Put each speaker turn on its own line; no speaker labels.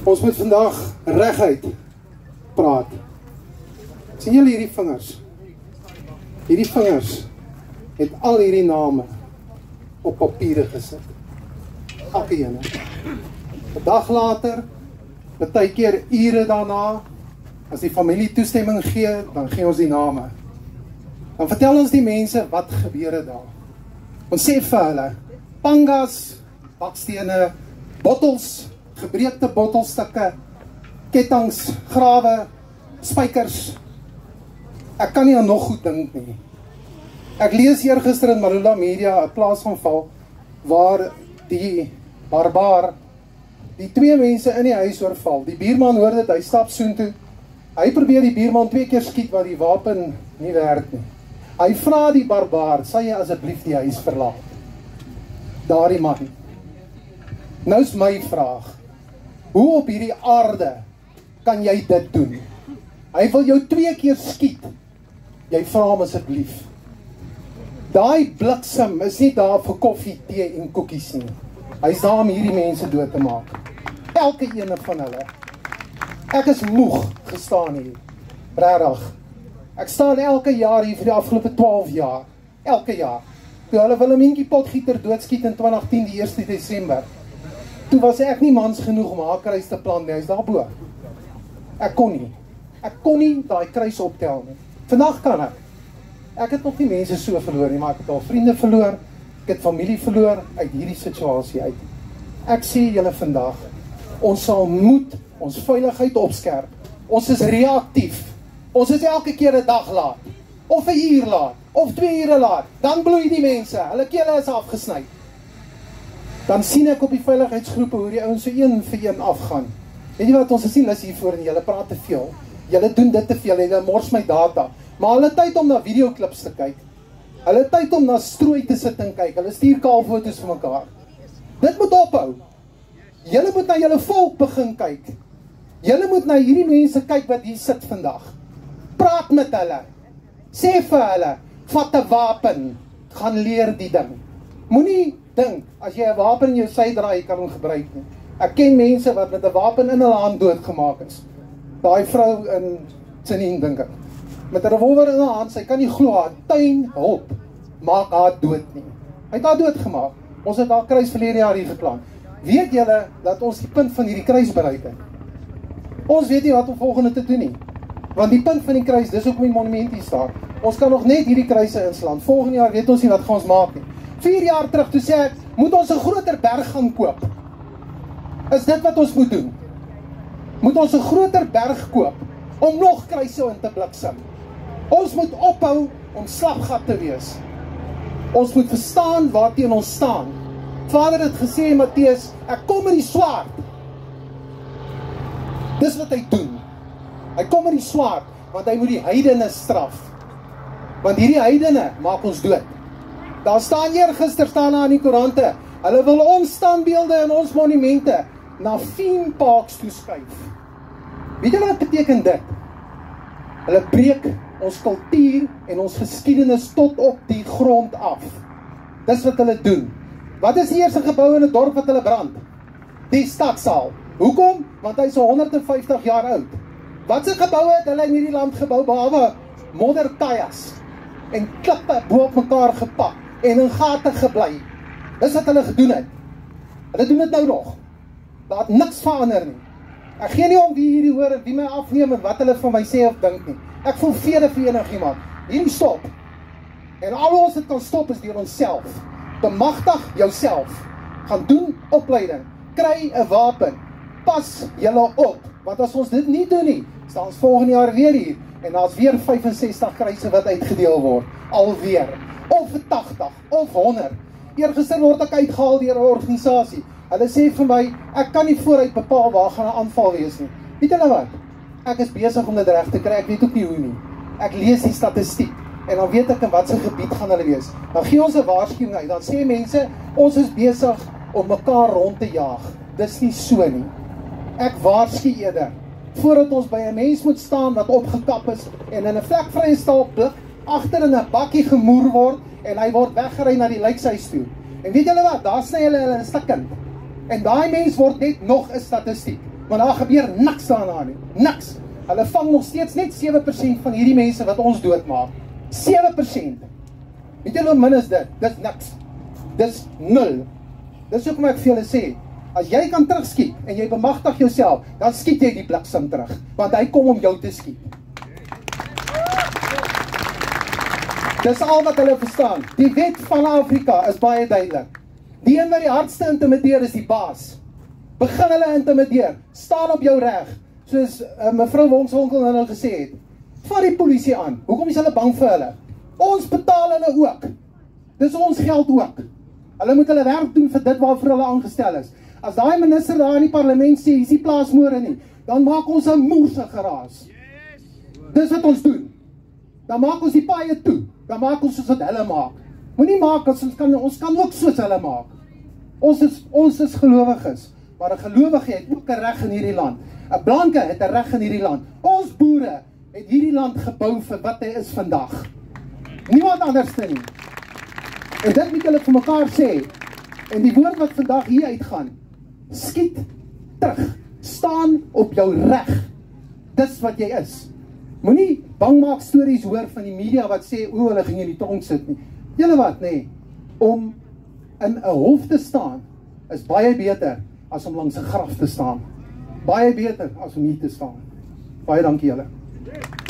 Ons moet vandag reguit praat. Sien julle hierdie vingers? Hierdie vingers het al hierdie name op papiere gesit. Elke ene. 'n dag later, baie keer ure daarna, as die familie toestemming gee, dan gee ons die name. Dan vertel ons die mense wat gebeur het daar. Ons sê vir hulle, pangas, bakstene, bottels, gebreekte bottelstukke, kettinge, grawe, spykers. Ek kan nie aan nog goed dink nie. Ek lees eergister in Marula Media 'n plaasaanval waar die barbaar die twee mense in die huis oorval. Die buurman hoor dit, hy stap soontoe. Hy probeer die buurman 2 keer skiet, maar die wapen nie werk nie. Hy vra die barbaar, sal jy asseblief die huis verlaat? Daardie man. Nou is my vraag, hoe op hierdie aarde kan jy dit doen? Hy wil jou 2 keer skiet. Jy vra hom asseblief. Daai bliksem is nie daar vir koffie, tee en koekies nie. Hy is daar om hierdie mense dood te maak. Elke ene van hulle. Ek is moeg gestaan hier. Regtig. Ek staan elke jaar hier vir die afgelope 12 jaar. Elke jaar. Toe hulle Willemientjie Potgieter doodskiet in 2010 die 1 Desember. Toe was ek nie mans genoeg om haar kruis te plant nie. Hy is daarbo. Ek kon nie daai kruis optel nie. Vandag kan ek. Ek het nog nie mense so verloor nie, maar ek het al vriende verloor. Ek het familie verloor uit hierdie situasie uit. Ek sê julle vandag, ons sal moet ons veiligheid opskerp. Ons is reaktief. Ons is elke keer 'n dag laat, of 'n uur laat, of 2 ure laat. Dan bloei die mense, hulle kele is afgesny. Dan sien ek op die veiligheidsgroepe hoe die ouens so 1 vir 1 afgaan. Weet jy wat, ons is nie lus hiervoor en julle praat te veel. Julle doen dit te veel en julle mors my data. Maar hulle tyd om na videoklips te kyk. Hulle tyd om na strooi te sit en kyk. Hulle stuur kaalfoto's vir mekaar. Dit moet ophou. Julle moet na julle volk begin kyk. Julle moet na hierdie mense kyk wat hier sit vandag. Praat met hulle. Sê vir hulle, vat 'n wapen. Gaan leer die ding. Moenie dink, as jy 'n wapen in jou sy dra, jy kan hom gebruik nie. Ek ken mense wat met 'n wapen in hulle hand doodgemaak is. Daai vrou in Tsinien, dink ek. Met 'n revolver in haar hand, sy kan nie glo haar tuin hulp maak haar dood nie. Hy het haar doodgemaak. Ons het haar kruis verlede jaar hier geplant. Weet julle dat ons die punt van hierdie kruis bereik het? Ons weet nie wat om volgende te doen nie. Want die punt van die kruis, dis hoekom die monument hier staan. Ons kan nog net hierdie kruise inslaan. Volgende jaar weet ons nie wat gaan ons maak nie. 4 jaar terug toe sê ek, moet ons 'n groter berg gaan koop. Is dit wat ons moet doen? Moet ons 'n groter berg koop om nog kruise in te bliksem? Ons moet ophou om slapgat te wees. Ons moet verstaan waarteen ons staan. Vader het gesê in Matteus, ek kom met die swaard. Dis wat hy doen. Hy kom met die swaard, want hy moet die heidene straf. Want hierdie heidene maak ons dood. Daar staan eergister staan daar in die koerante, hulle wil ons standbeelde en ons monumente na theme parks toeskuif. Weet julle wat beteken dit? Hulle breek ons kultuur en ons geskiedenis tot op die grond af. Dis wat hulle doen. Wat is die eerste gebou in 'n dorp wat hulle brand? Die stadsaal. Hoekom? Want hy is 150 jaar oud. Wat se geboue het hulle in hierdie land gebou, behalwe modderkajas en klippe bo op mekaar gepak en in gate gebly? Dis wat hulle gedoen het. Hulle doen dit nou nog. Daar het niks verander nie. Ek gee nie om wie hierdie hoor en wie my afneem en wat hulle van my sê of dink nie. Ek voel vrede vir enigiemand. Hierdie stop. En al ons dit kan stop is deur onsself. Bemagtig jouself. Gaan doen opleiding. Kry 'n wapen. Pas julle op. Want as ons dit nie doen nie, staan ons volgende jaar weer hier. En daar's weer 65 kruise wat uitgedeel word. Alweer. Of 80, of 100. Eergister word ek uitgehaal deur 'n organisasie. Hulle sê vir my, ek kan nie vooruit bepaal waar gaan 'n aanval wees nie. Weet julle wat? Ek is besig om dit reg te kry, ek weet ook nie hoe nie. Ek lees die statistiek, en dan weet ek in wat se gebied gaan hulle wees. Dan gee ons 'n waarskuwing uit, dan sê mense, ons is besig om mekaar rond te jaag. Dis nie so nie. Ek waarsku eerder, voordat ons by 'n mens moet staan wat opgekap is, en in 'n vlekvrye staalblik, agter in 'n bakkie gemoer word, en hy word weggery na die lijkshuis toe. En weet julle wat, daar sny hulle in stukkend. En daai mens word net nog 'n statistiek. Maar daar gebeur niks daarna nie. Niks. Hulle vang nog steeds net 7% van hierdie mense wat ons doodmaak. 7%. Weet julle hoe min is dit? Dis niks. Dis 0. Dis hoekom ek vir julle sê, as jy kan terugskiet en jy bemagtig jouself, dan skiet jy die bliksem terug, want hy kom om jou te skiet. Dis al wat hulle verstaan. Die wet van Afrika is baie duidelik. Die een wat die hardste intimideer is die baas. Begin hulle intimideer. Staan op jou reg. Soos mevrou Wongswinkel nou gesê het. Vat die polisie aan. Hoekom is hulle bang vir hulle? Ons betaal hulle ook. Dis ons geld ook. Hulle moet hulle werk doen vir dit waarvoor hulle aangestel is. As daai minister daar in die parlement sê, hier is die plaasmoorde nie, dan maak ons 'n moerse geraas. Dis wat ons doen. Dan maak ons die paaie toe. Dan maak ons soos wat hulle maak. Moenie maak as ons kan ook soos hulle maak. Ons is gelowiges, maar 'n gelowige het ook 'n reg in hierdie land. 'n Blanke het 'n reg in hierdie land. Ons boere het hierdie land gebou vir wat hy is vandag. Niemand anders nie. En dit moet hulle vir mekaar sê. En die woord wat vandag hier uitgaan, skiet terug. Staan op jou reg. Dis wat jy is. Moenie bangmaak stories hoor van die media wat sê, o, hulle ging in die tronk sit nie. Julle wat, nee, om in 'n hof te staan, is baie beter as om langs 'n graf te staan. Baie beter as om hier te staan. Baie dankie julle.